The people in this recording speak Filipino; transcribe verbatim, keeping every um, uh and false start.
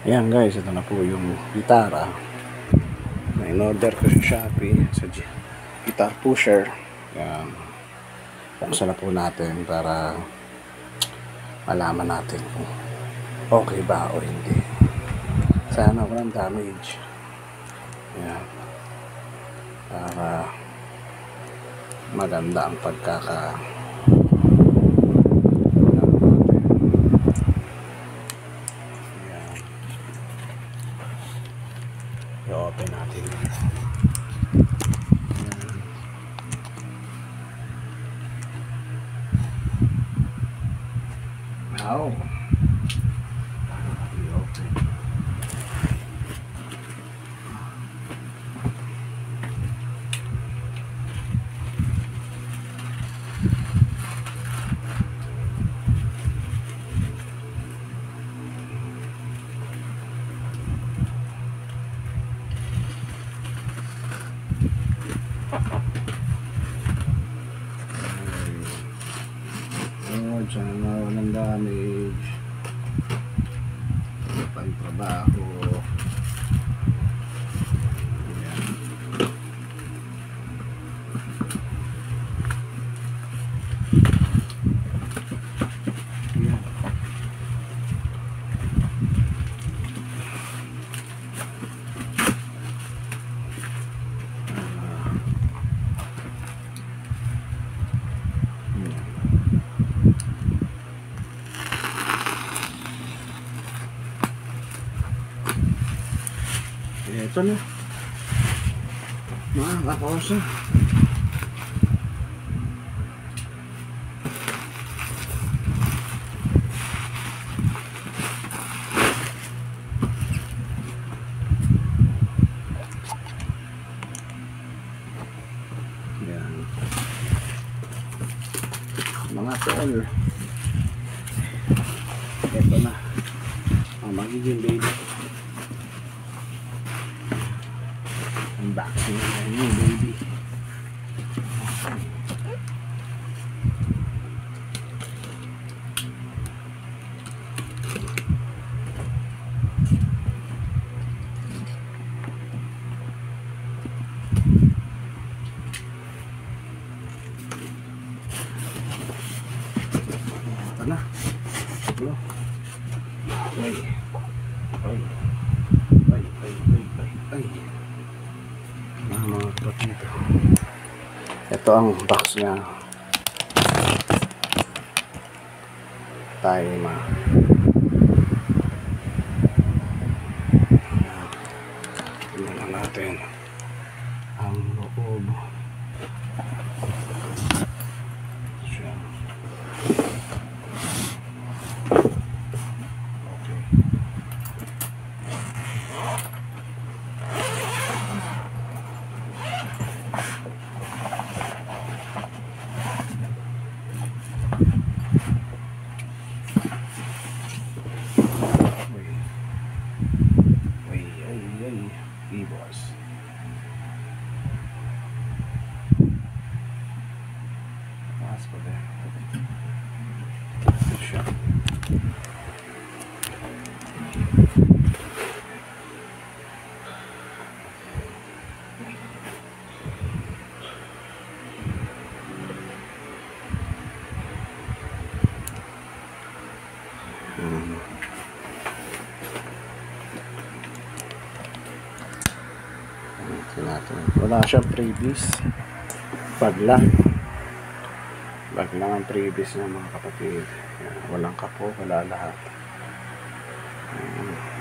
Ayan guys, ito na po yung gitara na in-order ko sa Shopee, sa guitar pusher. Ayan, buksan na po natin para malaman natin kung okay ba o hindi. Sana walang damage. Ayan, para maganda ang pagkaka i-open natin. Wow. I-open. Oh, sana walang damage. Ano pa yung trabaho. Ayan. Ayan. Ito na mga kakosa. Yan mga tol. Ito na ang magiging baby. Unboxing na yun, baby. Ito na. Ito. Ay. Ay. Ay. Ay. Ay. Ay. Mga patito. Ito ang box niya. Tayo ma. Tingnan natin ang loob. Siya. E-boss. Mas pa ba? Siya. Hmm. Natin. Wala siyang previous. Bag lang. Bag lang ang previous ng mga kapatid. Walang kapo, wala lahat. Um,